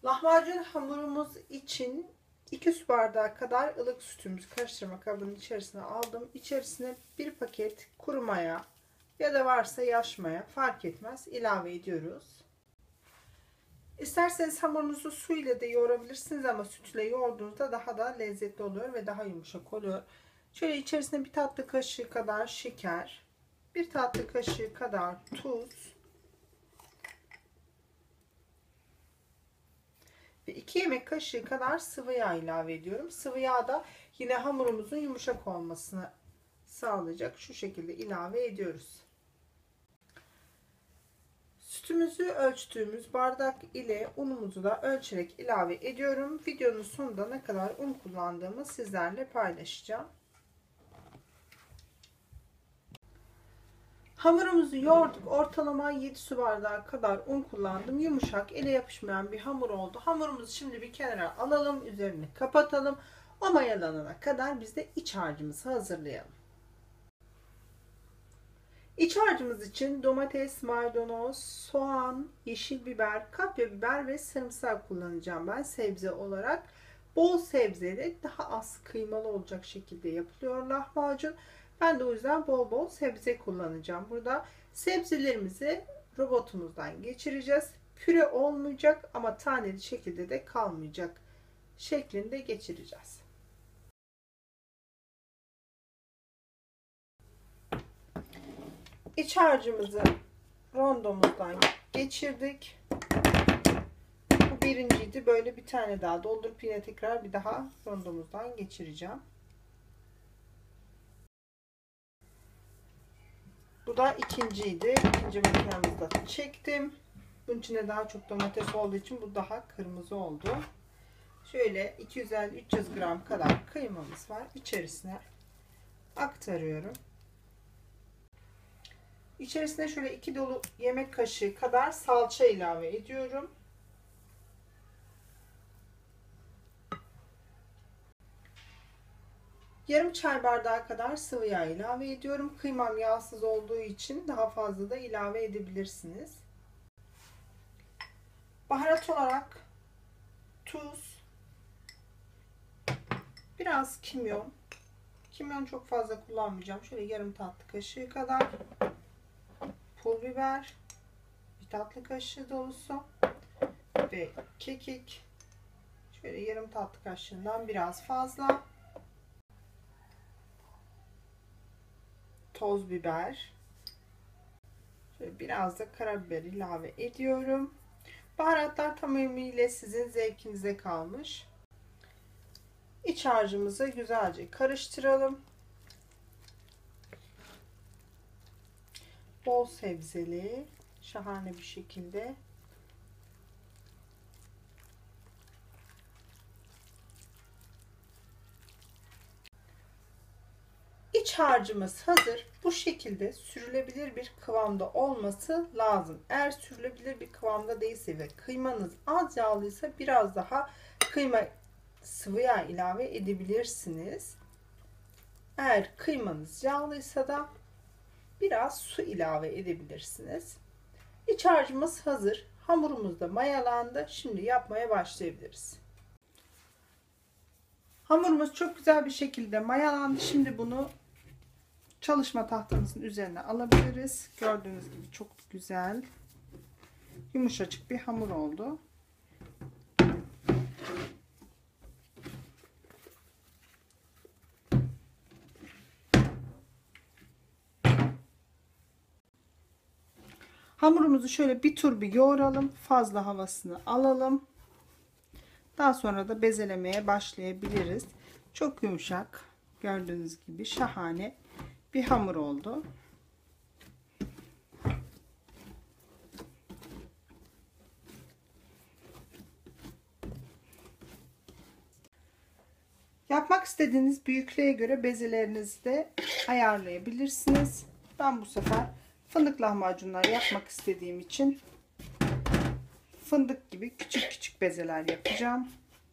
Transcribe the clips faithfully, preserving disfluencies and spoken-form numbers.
Lahmacun hamurumuz için iki su bardağı kadar ılık sütümüzü karıştırma kabının içerisine aldım. İçerisine bir paket kuru maya ya da varsa yaş maya fark etmez ilave ediyoruz. İsterseniz hamurunuzu su ile de yoğurabilirsiniz ama süt ile yoğurduğunuzda daha da lezzetli oluyor ve daha yumuşak oluyor. Şöyle içerisine bir tatlı kaşığı kadar şeker, bir tatlı kaşığı kadar tuz ve iki yemek kaşığı kadar sıvı yağ ilave ediyorum. Sıvı yağ da yine hamurumuzun yumuşak olmasını sağlayacak. Şu şekilde ilave ediyoruz. Sütümüzü ölçtüğümüz bardak ile unumuzu da ölçerek ilave ediyorum. Videonun sonunda ne kadar un kullandığımı sizlerle paylaşacağım. Hamurumuzu yoğurduk. Ortalama yedi su bardağı kadar un kullandım. Yumuşak, ele yapışmayan bir hamur oldu. Hamurumuzu şimdi bir kenara alalım. Üzerini kapatalım. O mayalanana kadar biz de iç harcımızı hazırlayalım. İç harcımız için domates, maydanoz, soğan, yeşil biber, kapya biber ve sarımsak kullanacağım ben sebze olarak. Bol sebzeli, daha az kıymalı olacak şekilde yapılıyor lahmacun. Ben de o yüzden bol bol sebze kullanacağım. Burada sebzelerimizi robotumuzdan geçireceğiz. Püre olmayacak ama taneli şekilde de kalmayacak şeklinde geçireceğiz. İç harcımızı rondomuzdan geçirdik. Bu birinciydi. Böyle bir tane daha doldurup yine tekrar bir daha rondomuzdan geçireceğim. Bu da ikinciydi. İkinci makinemizde çektim. Bunun içine daha çok domates olduğu için bu daha kırmızı oldu. Şöyle iki yüz elli üç yüz gram kadar kıymamız var. İçerisine aktarıyorum. İçerisine şöyle iki dolu yemek kaşığı kadar salça ilave ediyorum. Yarım çay bardağı kadar sıvı yağ ilave ediyorum. Kıymam yağsız olduğu için daha fazla da ilave edebilirsiniz. Baharat olarak tuz, biraz kimyon. Kimyon çok fazla kullanmayacağım. Şöyle yarım tatlı kaşığı kadar. Pul biber, bir tatlı kaşığı dolusu ve kekik. Şöyle yarım tatlı kaşığından biraz fazla. Toz biber. Şöyle biraz da karabiber ilave ediyorum. Baharatlar tamamıyla sizin zevkinize kalmış. İç harcımızı güzelce karıştıralım. Bol sebzeli, şahane bir şekilde. İç harcımız hazır. Bu şekilde sürülebilir bir kıvamda olması lazım. Eğer sürülebilir bir kıvamda değilse ve kıymanız az yağlıysa biraz daha kıyma sıvı yağ ilave edebilirsiniz. Eğer kıymanız yağlıysa da biraz su ilave edebilirsiniz. İç harcımız hazır. Hamurumuz da mayalandı. Şimdi yapmaya başlayabiliriz. Hamurumuz çok güzel bir şekilde mayalandı. Şimdi bunu çalışma tahtamızın üzerine alabiliriz. Gördüğünüz gibi çok güzel, yumuşacık bir hamur oldu. Hamurumuzu şöyle bir tur bir yoğuralım. Fazla havasını alalım. Daha sonra da bezelemeye başlayabiliriz. Çok yumuşak. Gördüğünüz gibi şahane bir hamur oldu. Yapmak istediğiniz büyüklüğe göre bezelerinizi de ayarlayabilirsiniz. Ben bu sefer fındık lahmacunlar yapmak istediğim için fındık gibi küçük küçük bezeler yapacağım.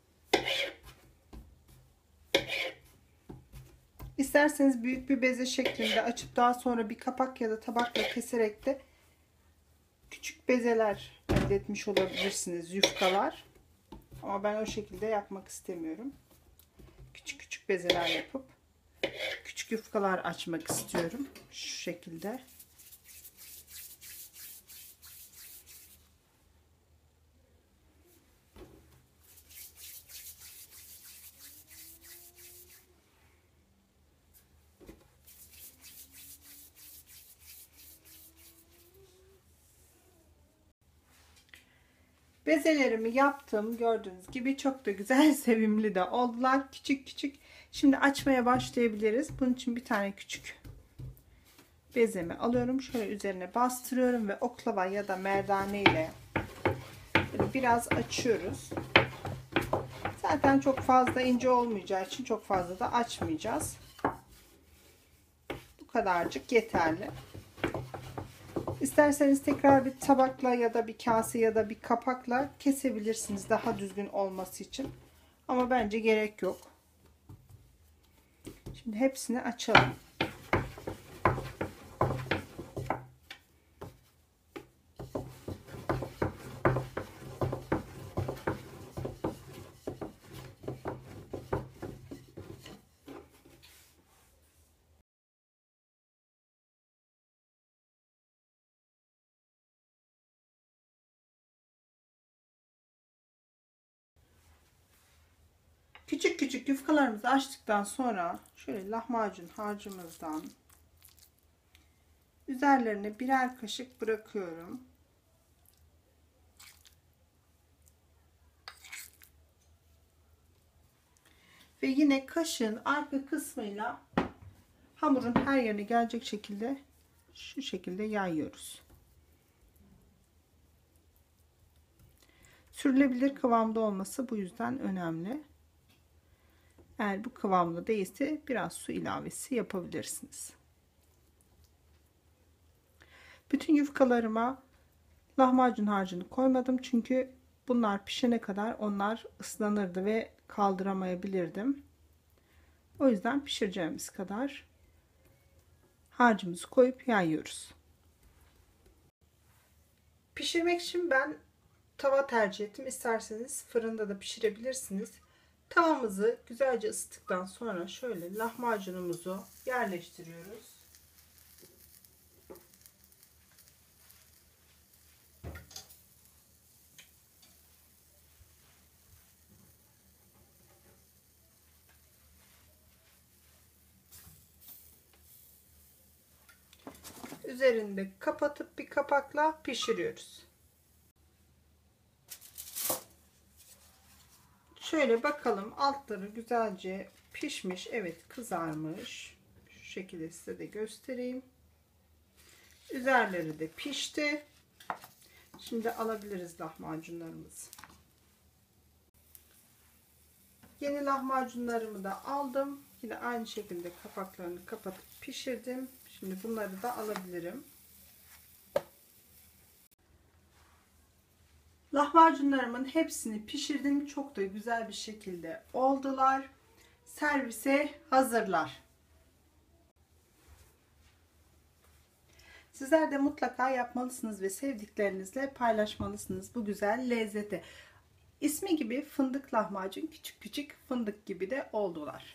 İsterseniz büyük bir beze şeklinde açıp daha sonra bir kapak ya da tabakla keserek de küçük bezeler elde etmiş olabilirsiniz, yufkalar. Ama ben o şekilde yapmak istemiyorum. Küçük küçük bezeler yapıp küçük yufkalar açmak istiyorum. Şu şekilde. Bezelerimi yaptım. Gördüğünüz gibi çok da güzel, sevimli de oldular. Küçük küçük. Şimdi açmaya başlayabiliriz. Bunun için bir tane küçük bezemi alıyorum. Şöyle üzerine bastırıyorum ve oklava ya da merdane ile biraz açıyoruz. Zaten çok fazla ince olmayacağı için çok fazla da açmayacağız. Bu kadarcık yeterli. İsterseniz tekrar bir tabakla ya da bir kase ya da bir kapakla kesebilirsiniz daha düzgün olması için. Ama bence gerek yok. Şimdi hepsini açalım. Küçük küçük yufkalarımızı açtıktan sonra şöyle lahmacun harcımızdan üzerlerine birer kaşık bırakıyorum. Ve yine kaşığın arka kısmıyla hamurun her yerine gelecek şekilde şu şekilde yayıyoruz. Sürülebilir kıvamda olması bu yüzden önemli. Eğer bu kıvamda değilse biraz su ilavesi yapabilirsiniz. Bütün yufkalarıma lahmacun harcını koymadım çünkü bunlar pişene kadar onlar ıslanırdı ve kaldıramayabilirdim. O yüzden pişireceğimiz kadar harcımızı koyup yayıyoruz. Pişirmek için ben tava tercih ettim. İsterseniz fırında da pişirebilirsiniz. Tavamızı güzelce ısıttıktan sonra şöyle lahmacunumuzu yerleştiriyoruz. Üzerinde kapatıp bir kapakla pişiriyoruz. Şöyle bakalım, altları güzelce pişmiş. Evet, kızarmış. Şu şekilde size de göstereyim. Üzerleri de pişti. Şimdi alabiliriz lahmacunlarımızı. Yeni lahmacunlarımı da aldım. Yine aynı şekilde kapaklarını kapatıp pişirdim. Şimdi bunları da alabilirim. Lahmacunlarımın hepsini pişirdim. Çok da güzel bir şekilde oldular. Servise hazırlar. Sizler de mutlaka yapmalısınız ve sevdiklerinizle paylaşmalısınız bu güzel lezzeti. İsmi gibi fındık lahmacun, küçük küçük fındık gibi de oldular.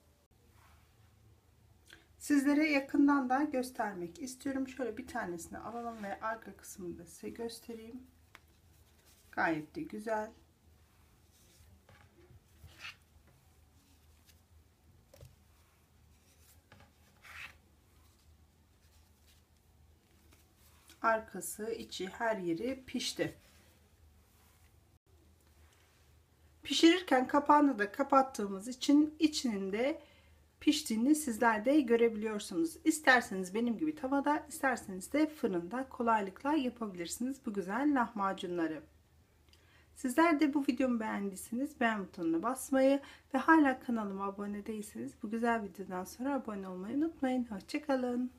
Sizlere yakından da göstermek istiyorum. Şöyle bir tanesini alalım ve arka kısmını da size göstereyim. Gayet de güzel. Arkası, içi, her yeri pişti. Pişirirken kapağını da kapattığımız için içinin de piştiğini sizler de görebiliyorsunuz. İsterseniz benim gibi tavada, isterseniz de fırında kolaylıkla yapabilirsiniz bu güzel lahmacunları. Sizler de bu videomu beğendiyseniz beğen butonuna basmayı ve hala kanalıma abone değilseniz bu güzel videodan sonra abone olmayı unutmayın. Hoşça kalın.